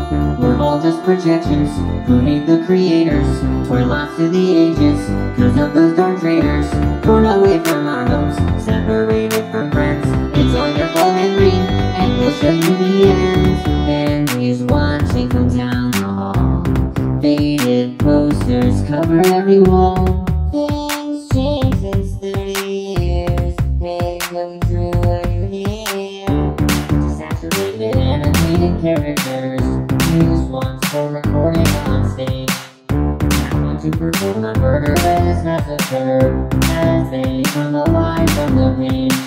We're all just projections who hate the creators. We're lost to the ages cause of those dark traitors. Torn away from our homes, separated from friends. It's all your fault, Henry, and we'll show you the end. And he's watching from down the hall. Faded posters cover every wall. Things change since 30 years. They come true when you're here. Saturated animated characters used once for recording on stage. Now want to perform a murderous massacre as they come alive from the page.